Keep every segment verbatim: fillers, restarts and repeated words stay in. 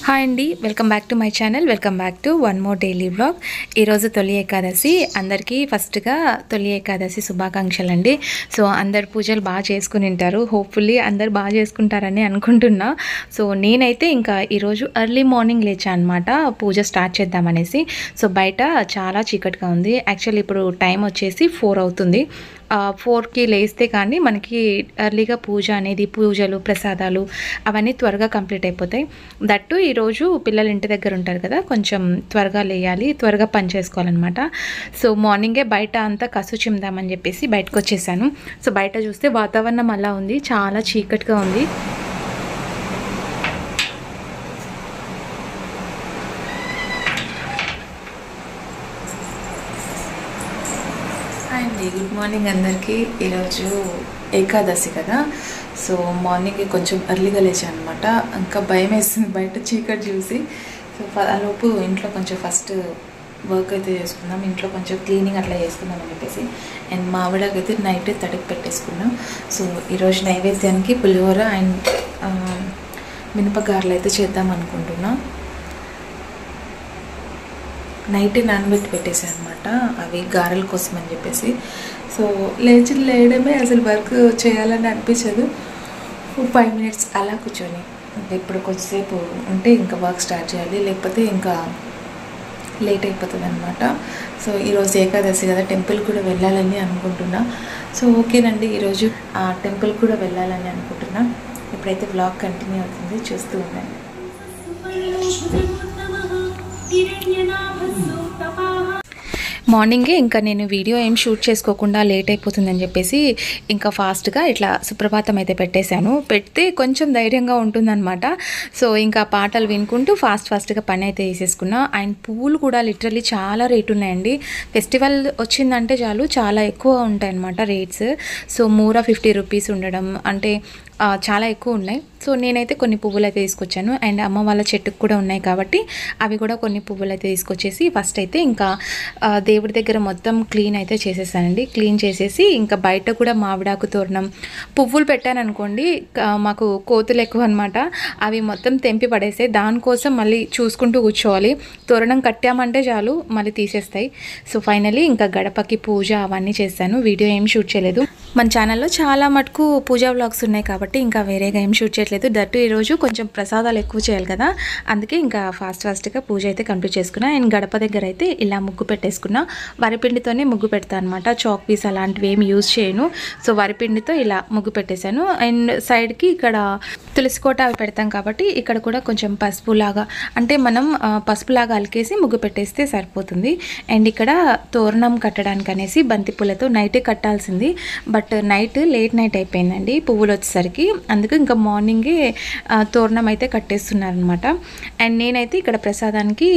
Hi అండి, welcome back to my channel. Welcome back to one more daily vlog. ఈరోజు తొలి ఏకాదశి. అందరికీ ఫస్ట్గా తొలి ఏకాదశి శుభాకాంక్షలు అండి. సో అందరు పూజలు బాగా చేసుకుని ఉంటారు. హోప్ఫుల్లీ అందరు బాగా చేసుకుంటారని అనుకుంటున్నా. సో నేనైతే ఇంకా ఈరోజు ఎర్లీ మార్నింగ్ లేచా అనమాట పూజ స్టార్ట్ చేద్దామనేసి. సో బయట చాలా చీకటిగా ఉంది. యాక్చువల్లీ ఇప్పుడు టైం వచ్చేసి ఫోర్ అవుతుంది. ఫోర్కి లేస్తే కానీ మనకి ఎర్లీగా పూజ అనేది పూజలు ప్రసాదాలు అవన్నీ త్వరగా కంప్లీట్ అయిపోతాయి. దట్టు ఈరోజు పిల్లలు ఇంటి దగ్గర ఉంటారు కదా, కొంచెం త్వరగా లేయాలి, త్వరగా పని చేసుకోవాలన్నమాట. సో మార్నింగే బయట అంతా కసు చిమ్దామని చెప్పేసి బయటకు వచ్చేసాను. సో బయట చూస్తే వాతావరణం అలా ఉంది, చాలా చీకటిగా ఉంది. అండి గుడ్ మార్నింగ్ అందరికీ. ఈరోజు ఏకాదశి కదా, సో మార్నింగ్ కొంచెం ఎర్లీగా లేచాను అనమాట. ఇంకా భయం వేస్తుంది బయట చీకటి చూసి. సో ఆలోపు ఇంట్లో కొంచెం ఫస్ట్ వర్క్ అయితే చేసుకుందాం, ఇంట్లో కొంచెం క్లీనింగ్ అట్లా చేసుకుందాం అని చెప్పేసి. అండ్ మావిడకైతే నైట్ తడికి పెట్టేసుకున్నాం. సో ఈరోజు నైవేద్యానికి పులిహోర అండ్ మినపగారెలు అయితే చేద్దాం అనుకుంటున్నా. నైట్ నానబెట్టి పెట్టేసాను అనమాట అవి గారెల కోసం అని చెప్పేసి. సో లేచి లేయడమే అసలు వర్క్ చేయాలని అనిపించదు. ఫైవ్ మినిట్స్ అలా కూర్చొని ఇప్పుడు కొంచెంసేపు ఉంటే ఇంకా వర్క్ స్టార్ట్ చేయాలి, లేకపోతే ఇంకా లేట్ అయిపోతుంది అనమాట. సో ఈరోజు ఏకాదశి కదా, టెంపుల్ కూడా వెళ్ళాలని అనుకుంటున్నా. సో ఓకేనండి, ఈరోజు ఆ టెంపుల్ కూడా వెళ్ళాలని అనుకుంటున్నా. ఇప్పుడైతే వ్లాగ్ కంటిన్యూ అవుతుంది, చూస్తూ ఉండండి. మార్నింగే ఇంకా నేను వీడియో ఏం షూట్ చేసుకోకుండా లేట్ అయిపోతుందని చెప్పేసి ఇంకా ఫాస్ట్గా ఇట్లా సుప్రభాతం అయితే పెట్టేశాను. పెడితే కొంచెం ధైర్యంగా ఉంటుందన్నమాట. సో ఇంకా పాటలు వినుకుంటూ ఫాస్ట్ ఫాస్ట్గా పని అయితే వేసేసుకున్నా. అండ్ పువ్వులు కూడా లిటరల్లీ చాలా రేటు ఉన్నాయండి. ఫెస్టివల్ వచ్చిందంటే చాలు చాలా ఎక్కువ ఉంటాయి అన్నమాట రేట్స్. సో మూర ఫిఫ్టీ రూపీస్ ఉండడం అంటే చాలా ఎక్కువ ఉన్నాయి. సో నేనైతే కొన్ని పువ్వులు అయితే తీసుకొచ్చాను. అండ్ అమ్మ వాళ్ళ చెట్టుకు కూడా ఉన్నాయి కాబట్టి అవి కూడా కొన్ని పువ్వులు అయితే తీసుకొచ్చేసి ఫస్ట్ అయితే ఇంకా దేవుడి దగ్గర మొత్తం క్లీన్ అయితే చేసేసానండి. క్లీన్ చేసేసి ఇంకా బయట కూడా మామిడాకు తోరణం పువ్వులు పెట్టాను అనుకోండి, మాకు కోతులు ఎక్కువ అనమాట, అవి మొత్తం తెంపి పడేస్తే దానికోసం మళ్ళీ చూసుకుంటూ కూర్చోవాలి. తోరణం కట్టామంటే చాలు మళ్ళీ తీసేస్తాయి. సో ఫైనలీ ఇంకా గడపకి పూజ అవన్నీ చేశాను. వీడియో ఏం షూట్ చేయలేదు. మన ఛానల్లో చాలా మటుకు పూజా వ్లాగ్స్ ఉన్నాయి కాబట్టి ఇంకా వేరేగా ఏం షూట్ చేయట్లేదు. దట్టు ఈరోజు కొంచెం ప్రసాదాలు ఎక్కువ చేయాలి కదా, అందుకే ఇంకా ఫాస్ట్ ఫాస్ట్గా పూజ అయితే కంప్లీట్ చేసుకున్నా. అండ్ గడప దగ్గర అయితే ఇలా ముగ్గు పెట్టేసుకున్నా. వరిపిండితోనే ముగ్గు పెడతాను అనమాట, చాక్ పీస్ అలాంటివి ఏమి యూజ్ చేయను. సో వరిపిండితో ఇలా ముగ్గు పెట్టేశాను. అండ్ సైడ్కి ఇక్కడ తులసి కోట అవి పెడతాం కాబట్టి ఇక్కడ కూడా కొంచెం పసుపు లాగా అంటే మనం పసుపు లాగా అలికేసి ముగ్గు పెట్టేస్తే సరిపోతుంది. అండ్ ఇక్కడ తోరణం కట్టడానికి అనేసి బంతిపూలతో నైటే కట్టాల్సింది, బట్ నైట్ లేట్ నైట్ అయిపోయిందండి పువ్వులు వచ్చేసరికి. అందుకు ఇంకా మార్నింగే తోరణం అయితే కట్టేస్తున్నారనమాట. అండ్ నేనైతే ఇక్కడ ప్రసాదానికి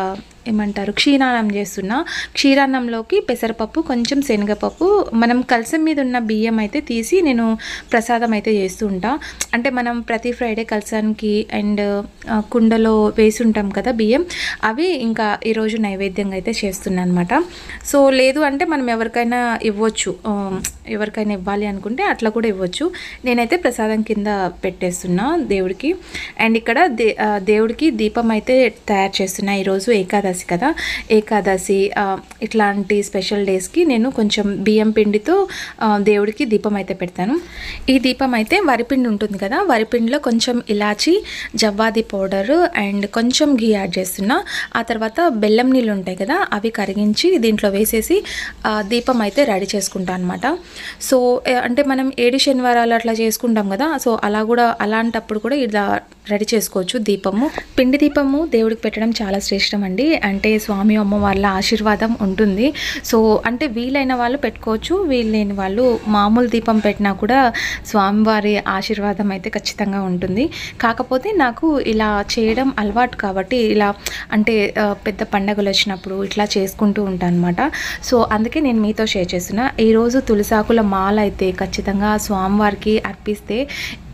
ఏమంటారు క్షీరాన్నం చేస్తున్నా. క్షీరాన్నంలోకి పెసరపప్పు కొంచెం శనగపప్పు మనం కలసం మీద ఉన్న బియ్యం అయితే తీసి నేను ప్రసాదం అయితే చేస్తూ ఉంటా. అంటే మనం ప్రతి ఫ్రైడే కలసానికి అండ్ కుండలో వేసి ఉంటాం కదా బియ్యం, అవి ఇంకా ఈరోజు నైవేద్యంగా అయితే చేస్తున్నా అనమాట. సో లేదు అంటే మనం ఎవరికైనా ఇవ్వచ్చు, ఎవరికైనా ఇవ్వాలి అనుకుంటే అట్లా కూడా ఇవ్వచ్చు. నేనైతే ప్రసాదం కింద పెట్టేస్తున్నా దేవుడికి. అండ్ ఇక్కడ దే దేవుడికి దీపం అయితే తయారు చేస్తున్నా. ఈరోజు ఏకాదశి కదా, ఏకాదశి ఇట్లాంటి స్పెషల్ డేస్కి నేను కొంచెం బియ్యం పిండితో దేవుడికి దీపం అయితే పెడతాను. ఈ దీపం అయితే వరిపిండి ఉంటుంది కదా, వరిపిండిలో కొంచెం ఇలాచి జవ్వాది పౌడర్ అండ్ కొంచెం ఘీ యాడ్ చేస్తున్నా. ఆ తర్వాత బెల్లం నీళ్ళు ఉంటాయి కదా, అవి కరిగించి దీంట్లో వేసేసి దీపం అయితే రెడీ చేసుకుంటాను అనమాట. సో అంటే మనం ఏడు శనివారాలు అట్లా చేసుకుంటాం కదా, సో అలా కూడా అలాంటప్పుడు కూడా ఇలా రెడీ చేసుకోవచ్చు దీపము. పిండి దీపము దేవుడికి పెట్టడం చాలా శ్రేష్టం అండి. అంటే స్వామి అమ్మ వాళ్ళ ఆశీర్వాదం ఉంటుంది. సో అంటే వీలైన వాళ్ళు పెట్టుకోవచ్చు, వీలైన వాళ్ళు మామూలు దీపం పెట్టినా కూడా స్వామివారి ఆశీర్వాదం అయితే ఖచ్చితంగా ఉంటుంది. కాకపోతే నాకు ఇలా చేయడం అలవాటు కాబట్టి ఇలా అంటే పెద్ద పండగలు వచ్చినప్పుడు ఇట్లా చేసుకుంటూ ఉంటాను అనమాట. సో అందుకే నేను మీతో షేర్ చేస్తున్నా. ఈరోజు తులసాకుల మాల అయితే ఖచ్చితంగా స్వామివారికి అర్పిస్తే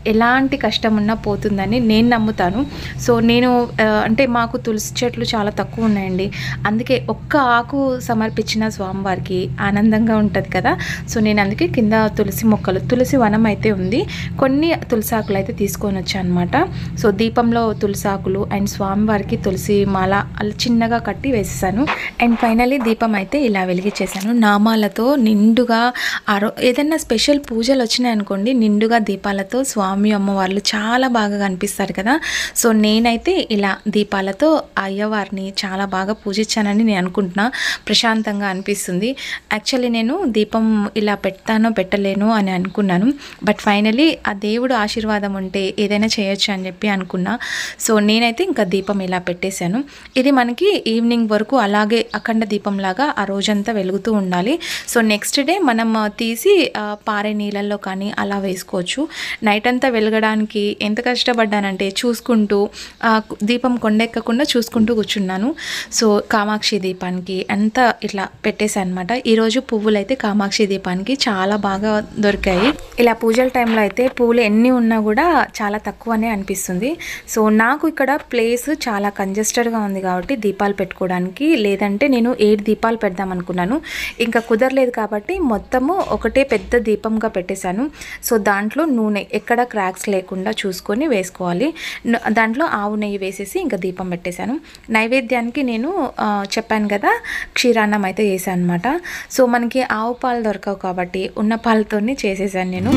ఎలాంటి కష్టం ఉన్నా పోతుందని నేను నమ్ముతాను. సో నేను అంటే మాకు తులసి చెట్లు చాలా తక్కువ ఉన్నాయండి. అందుకే ఒక్క ఆకు సమర్పించిన స్వామివారికి ఆనందంగా ఉంటుంది కదా. సో నేను అందుకే కింద తులసి మొక్కలు తులసి వనం అయితే ఉంది, కొన్ని తులసి ఆకులు అయితే తీసుకొని వచ్చాను అనమాట. సో దీపంలో తులసి ఆకులు అండ్ స్వామివారికి తులసి మాల అలా చిన్నగా కట్టి వేసేసాను. అండ్ ఫైనలీ దీపం అయితే ఇలా వెలిగించేసాను. నామాలతో నిండుగా ఆరో ఏదైనా స్పెషల్ పూజలు వచ్చినాయి అనుకోండి, నిండుగా దీపాలతో స్వామి అమ్మవార్లు చాలా బాగా కనిపిస్తారు కదా. సో నేనైతే ఇలా దీపాలతో అయ్యవారిని చాలా బాగా పూజించానని నేను అనుకుంటున్నా. ప్రశాంతంగా అనిపిస్తుంది. యాక్చువల్లీ నేను దీపం ఇలా పెడతానో పెట్టలేను అని అనుకున్నాను, బట్ ఫైనలీ ఆ దేవుడు ఆశీర్వాదం ఉంటే ఏదైనా చేయొచ్చు అని చెప్పి అనుకున్నా. సో నేనైతే ఇంకా దీపం ఇలా పెట్టేశాను. ఇది మనకి ఈవినింగ్ వరకు అలాగే అఖండ దీపంలాగా ఆ రోజంతా వెలుగుతూ ఉండాలి. సో నెక్స్ట్ డే మనం తీసి పారే నీళ్ళల్లో కానీ అలా వేసుకోవచ్చు. నైట్ అంతా వెలగడానికి ఎంత కష్టపడ్డానంటే చూసుకుంటూ దీపం కొండెక్కకుండా చూసుకుంటూ కూర్చున్నాను. సో కామాక్షి దీపానికి అంతా ఇట్లా పెట్టేశాను అనమాట. ఈరోజు పువ్వులు అయితే కామాక్షి దీపానికి చాలా బాగా దొరికాయి. ఇలా పూజల టైంలో అయితే పువ్వులు ఎన్ని ఉన్నా కూడా చాలా తక్కువనే అనిపిస్తుంది. సో నాకు ఇక్కడ ప్లేస్ చాలా కంజెస్టెడ్గా ఉంది కాబట్టి దీపాలు పెట్టుకోవడానికి, లేదంటే నేను ఏడు దీపాలు పెడదాం అనుకున్నాను, ఇంకా కుదరలేదు కాబట్టి మొత్తము ఒకటే పెద్ద దీపంగా పెట్టేశాను. సో దాంట్లో నూనె ఎక్కడ క్రాక్స్ లేకుండా చూసుకొని వేసుకోవాలి. దాంట్లో ఆవు నెయ్యి వేసేసి ఇంకా దీపం పెట్టేశాను. నైవేద్యానికి నేను చెప్పాను కదా క్షీరాన్నం అయితే చేశాను అనమాట. సో మనకి ఆవు పాలు దొరకవు కాబట్టి ఉన్న పాలతోనే చేసేసాను నేను.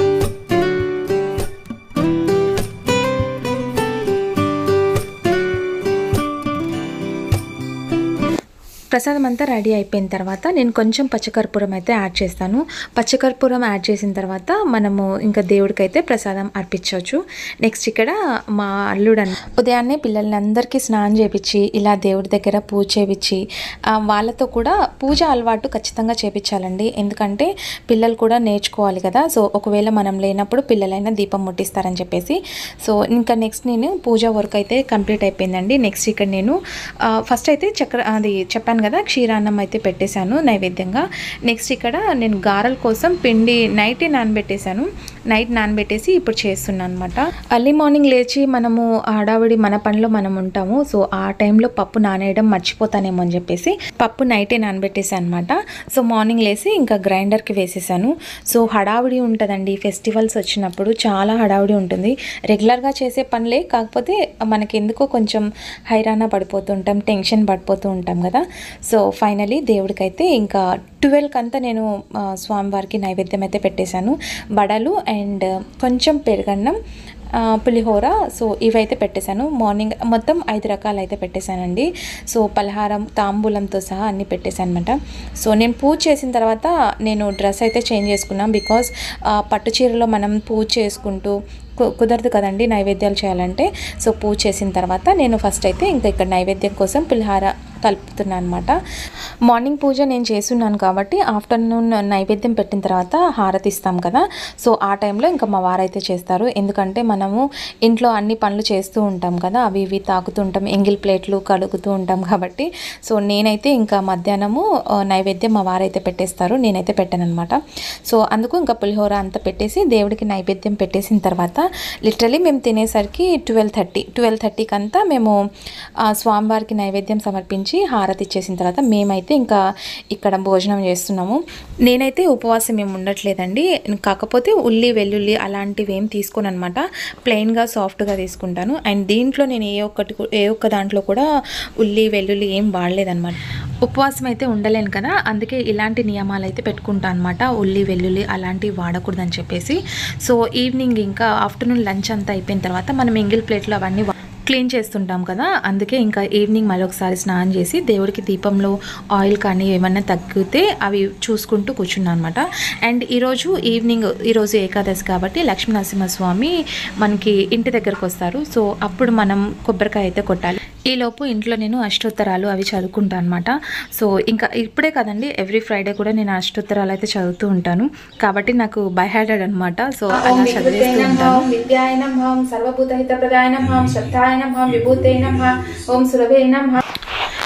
ప్రసాదం అంతా రెడీ అయిపోయిన తర్వాత నేను కొంచెం పచ్చకర్పూరం అయితే యాడ్ చేస్తాను. పచ్చకర్పూరం యాడ్ చేసిన తర్వాత మనము ఇంకా దేవుడికైతే ప్రసాదం అర్పించవచ్చు. నెక్స్ట్ ఇక్కడ మా అల్లుడు ఉదయాన్నే పిల్లల్ని అందరికీ స్నానం చేయించి ఇలా దేవుడి దగ్గర పూజ చేయించి వాళ్ళతో కూడా పూజ అలవాటు ఖచ్చితంగా చేయించాలండి. ఎందుకంటే పిల్లలు కూడా నేర్చుకోవాలి కదా. సో ఒకవేళ మనం లేనప్పుడు పిల్లలైనా దీపం ముట్టిస్తారని చెప్పేసి. సో ఇంకా నెక్స్ట్ నేను పూజ వర్క్ అయితే కంప్లీట్ అయిపోయిందండి. నెక్స్ట్ ఇక్కడ నేను ఫస్ట్ అయితే చక్ర అది చెప్పాను కదా క్షీరాన్నం అయితే పెట్టేశాను నైవేద్యంగా. నెక్స్ట్ ఇక్కడ నేను గారెల కోసం పిండి నైటే నానబెట్టేశాను. నైట్ నానబెట్టేసి ఇప్పుడు చేస్తున్నాను అనమాట. అర్లీ మార్నింగ్ లేచి మనము హడావిడి మన పనిలో మనం ఉంటాము. సో ఆ టైంలో పప్పు నానేయడం మర్చిపోతానేమో అని చెప్పేసి పప్పు నైటే నానబెట్టేసాను అనమాట. సో మార్నింగ్ లేసి ఇంకా గ్రైండర్కి వేసేసాను. సో హడావిడి ఉంటుందండి ఫెస్టివల్స్ వచ్చినప్పుడు, చాలా హడావిడి ఉంటుంది. రెగ్యులర్గా చేసే పనులే, కాకపోతే మనకి ఎందుకో కొంచెం హైరాణ పడిపోతూ ఉంటాం, టెన్షన్ పడిపోతూ ఉంటాం కదా. సో ఫైనలీ దేవుడికైతే ఇంకా ట్వెల్వ్కి అంతా నేను స్వామివారికి నైవేద్యం అయితే పెట్టేశాను. వడలు అండ్ కొంచెం పెరుగన్నం, పులిహోర, సో ఇవైతే పెట్టేశాను. మార్నింగ్ మొత్తం ఐదు రకాలు అయితే పెట్టేశానండి. సో పలహారం తాంబూలంతో సహా అన్నీ పెట్టేశాను అనమాట. సో నేను పూజ చేసిన తర్వాత నేను డ్రెస్ అయితే చేంజ్ చేసుకున్నాను. బికాజ్ పట్టు చీరలో మనం పూజ చేసుకుంటూ కుదరదు కదండి నైవేద్యాలు చేయాలంటే. సో పూజ చేసిన తర్వాత నేను ఫస్ట్ అయితే ఇంకా ఇక్కడ నైవేద్యం కోసం పులిహార కలుపుతున్నాను అనమాట. మార్నింగ్ పూజ నేను చేస్తున్నాను కాబట్టి ఆఫ్టర్నూన్ నైవేద్యం పెట్టిన తర్వాత హారతి ఇస్తాం కదా. సో ఆ టైంలో ఇంకా మా వారైతే చేస్తారు. ఎందుకంటే మనము ఇంట్లో అన్ని పనులు చేస్తూ ఉంటాం కదా, అవి ఇవి తాకుతూ ఉంటాం, ఎంగిల్ ప్లేట్లు కడుగుతూ ఉంటాం కాబట్టి. సో నేనైతే ఇంకా మధ్యాహ్నము నైవేద్యం మా వారైతే పెట్టేస్తారు, నేనైతే పెట్టాను అనమాట. సో అందుకు ఇంకా పులిహోర అంతా పెట్టేసి దేవుడికి నైవేద్యం పెట్టేసిన తర్వాత లిటరలీ మేము తినేసరికి ట్వెల్వ్ థర్టీ ట్వెల్వ్ థర్టీకి అంతా మేము స్వామివారికి నైవేద్యం సమర్పించి హారతి ఇచ్చేసిన తర్వాత మేమైతే ఇంకా ఇక్కడ భోజనం చేస్తున్నాము. నేనైతే ఉపవాసం ఏమి ఉండట్లేదండి, కాకపోతే ఉల్లి వెల్లుల్లి అలాంటివి ఏం తీసుకోను అనమాట. ప్లెయిన్గా సాఫ్ట్గా తీసుకుంటాను. అండ్ దీంట్లో నేను ఏ ఒక్కటి ఏ ఒక్క దాంట్లో కూడా ఉల్లి వెల్లుల్లి ఏం వాడలేదన్నమాట. ఉపవాసం అయితే ఉండలేను కదా, అందుకే ఇలాంటి నియమాలు అయితే పెట్టుకుంటాను అనమాట. ఉల్లి వెల్లుల్లి అలాంటివి వాడకూడదని చెప్పేసి. సో ఈవినింగ్ ఇంకా ఆఫ్టర్నూన్ లంచ్ అంతా అయిపోయిన తర్వాత మనం ఎంగిల్ ప్లేట్లు అవన్నీ క్లీన్ చేస్తుంటాం కదా, అందుకే ఇంకా ఈవినింగ్ మళ్ళీ ఒకసారి స్నానం చేసి దేవుడికి దీపంలో ఆయిల్ కానీ ఏమన్నా తగ్గితే అవి చూసుకుంటూ కూర్చున్నాను అనమాట. అండ్ ఈరోజు ఈవినింగ్ ఈరోజు ఏకాదశి కాబట్టి లక్ష్మీనరసింహస్వామి మనకి ఇంటి దగ్గరకు వస్తారు. సో అప్పుడు మనం కొబ్బరికాయ అయితే కొట్టాలి. ఈలోపు ఇంట్లో నేను అష్టోత్తరాలు అవి చదువుకుంటాను అనమాట. సో ఇంకా ఇప్పుడే కదండి, ఎవ్రీ ఫ్రైడే కూడా నేను అష్టోత్తరాలు అయితే చదువుతూ ఉంటాను కాబట్టి నాకు బై హార్టెడ్ అనమాట. సో అలా చదివేస్తూ ఉంటాను. విద్యాయ నమః, సర్వభూతహిత ప్రదాయ నమః, శ్రద్ధాయ నమః, విభూతే నమః, ఓం సురభే నమః.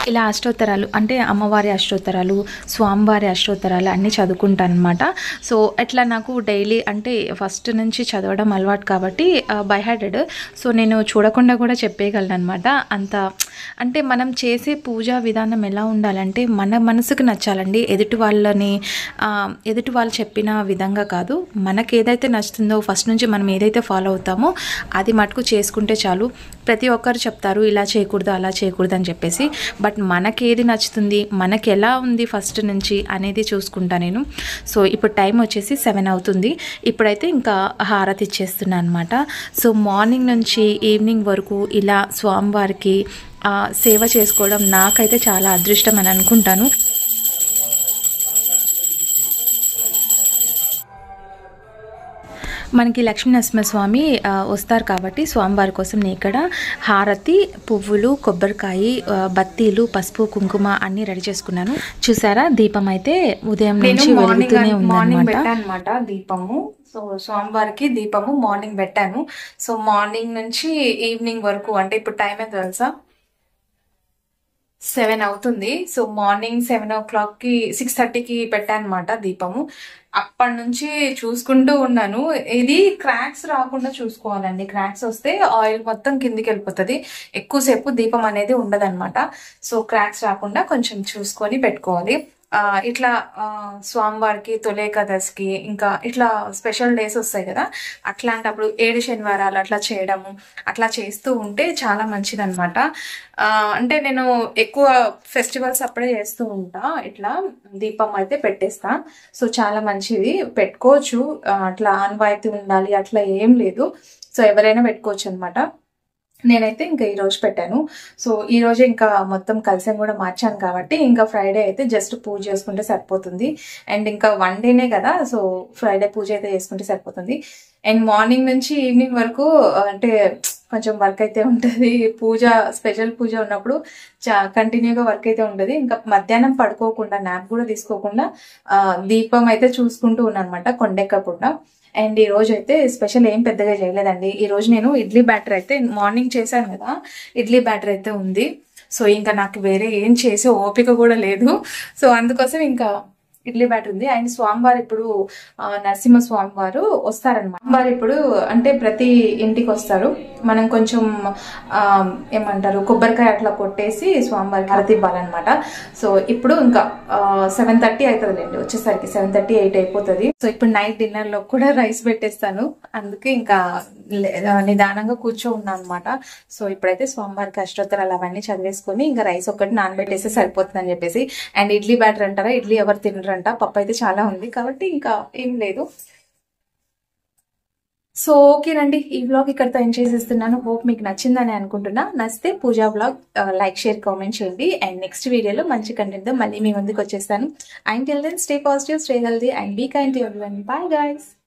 ఇలా అష్టోత్తరాలు అంటే అమ్మవారి అష్టోత్తరాలు, స్వామివారి అష్టోత్తరాలు అన్నీ చదువుకుంటాను అనమాట. సో ఎట్లా నాకు డైలీ అంటే ఫస్ట్ నుంచి చదవడం అలవాటు కాబట్టి బై హార్టెడ్. సో నేను చూడకుండా కూడా చెప్పేయగలను అనమాట. అంత అంటే మనం చేసే పూజా విధానం ఎలా ఉండాలంటే మన మనసుకు నచ్చాలండి. ఎదుటి వాళ్ళని ఎదుటి వాళ్ళు చెప్పిన విధంగా కాదు, మనకి ఏదైతే నచ్చుతుందో ఫస్ట్ నుంచి మనం ఏదైతే ఫాలో అవుతామో అది మటుకు చేసుకుంటే చాలు. ప్రతి ఒక్కరు చెప్తారు ఇలా చేయకూడదు అలా చేయకూడదు అని చెప్పేసి, బట్ మనకి ఏది నచ్చుతుంది, మనకి ఎలా ఉంది ఫస్ట్ నుంచి అనేది చూసుకుంటా నేను. సో ఇప్పుడు టైం వచ్చేసి సెవెన్ అవుతుంది. ఇప్పుడైతే ఇంకా హారతి ఇచ్చేస్తున్నాను అనమాట. సో మార్నింగ్ నుంచి ఈవినింగ్ వరకు ఇలా స్వామివారికి సేవ చేసుకోవడం నాకైతే చాలా అదృష్టం అని అనుకుంటాను. మనకి లక్ష్మీనరసింహస్వామి వస్తారు కాబట్టి స్వామివారి కోసం నేను ఇక్కడ హారతి, పువ్వులు, కొబ్బరికాయ, బత్తీలు, పసుపు, కుంకుమ అన్నీ రెడీ చేసుకున్నాను. చూసారా దీపం అయితే ఉదయం నుంచి వెలుగుతూనే ఉందన్నమాట. దీపము సో స్వామివారికి దీపము మార్నింగ్ పెట్టాను. సో మార్నింగ్ నుంచి ఈవినింగ్ వరకు అంటే ఇప్పుడు టైం ఎంత తెలుసా, సెవెన్ అవుతుంది. So morning seven o'clock కి సిక్స్ థర్టీకి పెట్టాను అనమాట దీపము. అప్పటి నుంచి చూసుకుంటూ ఉన్నాను. ఇది క్రాక్స్ రాకుండా చూసుకోవాలండి. క్రాక్స్ వస్తే ఆయిల్ మొత్తం కిందికి వెళ్ళిపోతుంది, ఎక్కువసేపు దీపం అనేది ఉండదన్నమాట. సో క్రాక్స్ రాకుండా కొంచెం చూసుకొని పెట్టుకోవాలి. ఆ ఇట్లా స్వామివారికి తొలి ఏకాదశికి ఇంకా ఇట్లా స్పెషల్ డేస్ వస్తాయి కదా, అట్లాంటప్పుడు ఏడు శనివారాలు అట్లా చేయడము అట్లా చేస్తూ ఉంటే చాలా మంచిది అనమాట. అంటే నేను ఎక్కువ ఫెస్టివల్స్ అప్పుడే చేస్తూ ఉంటా, ఇట్లా దీపం అయితే పెట్టేస్తా. సో చాలా మంచిది, పెట్టుకోవచ్చు. అట్లా ఆన్వాయితీ ఉండాలి అట్లా ఏం లేదు. సో ఎవరైనా పెట్టుకోవచ్చు అనమాట. నేనైతే ఇంకా ఈ రోజు పెట్టాను. సో ఈ రోజు ఇంకా మొత్తం కలశం కూడా మార్చాను కాబట్టి ఇంకా ఫ్రైడే అయితే జస్ట్ పూజ చేసుకుంటే సరిపోతుంది. అండ్ ఇంకా వన్ డేనే కదా, సో ఫ్రైడే పూజ అయితే చేసుకుంటే సరిపోతుంది. అండ్ మార్నింగ్ నుంచి ఈవినింగ్ వరకు అంటే కొంచెం వర్క్ అయితే ఉంటుంది. పూజ స్పెషల్ పూజ ఉన్నప్పుడు చా కంటిన్యూగా వర్క్ అయితే ఉంటుంది. ఇంకా మధ్యాహ్నం పడుకోకుండా నాప్ కూడా తీసుకోకుండా దీపం అయితే చూసుకుంటూ ఉన్నాను అనమాట, కొండెక్కకుండా. అండ్ ఈ రోజు అయితే స్పెషల్ ఏం పెద్దగా చేయలేదండి. ఈ రోజు నేను ఇడ్లీ బ్యాటర్ అయితే మార్నింగ్ చేశాను కదా, ఇడ్లీ బ్యాటర్ అయితే ఉంది. సో ఇంకా నాకు వేరే ఏం చేసే ఓపిక కూడా లేదు. సో అందుకోసం ఇంకా ఇడ్లీ బ్యాటర్ ఉంది. అండ్ స్వామివారు ఇప్పుడు నరసింహ స్వామివారు వస్తారనమాట. వారు ఇప్పుడు అంటే ప్రతి ఇంటికి వస్తారు. మనం కొంచెం ఆ ఏమంటారు కొబ్బరికాయ అట్లా కొట్టేసి స్వామివారికి హారతి ఇవ్వాలన్నమాట. సో ఇప్పుడు ఇంకా సెవెన్ థర్టీ అవుతుందిలేండి వచ్చేసరికి, సెవెన్ థర్టీ ఎయిట్ అయిపోతుంది. సో ఇప్పుడు నైట్ డిన్నర్ లో కూడా రైస్ పెట్టేస్తాను, అందుకే ఇంకా నిదానంగా కూర్చో ఉన్నా అనమాట. సో ఇప్పుడైతే స్వామివారికి అష్టోత్తరాలు అవన్నీ చదివేసుకొని ఇంకా రైస్ ఒక్కటి నానబెట్టేస్తే సరిపోతుంది అని చెప్పేసి. అండ్ ఇడ్లీ బ్యాటర్ అంటారా, ఇడ్లీ ఎవరు తినరు అంట, పప్పు అయితే చాలా ఉంది కాబట్టి ఇంకా ఏం లేదు. సో ఓకేనండి, ఈ వ్లాగ్ ఇక్కడతో ఎండ్ చేసేస్తున్నాను. హోప్ మీకు నచ్చిందని అనుకుంటున్నా. నచ్చితే Puja vlog like, share, comment చేయండి. అండ్ నెక్స్ట్ వీడియోలో మంచి కంటెంట్ తో మళ్ళీ మీ ముందుకు వచ్చేస్తాను. Until then stay positive, stay healthy and be kind to everyone. Bye guys.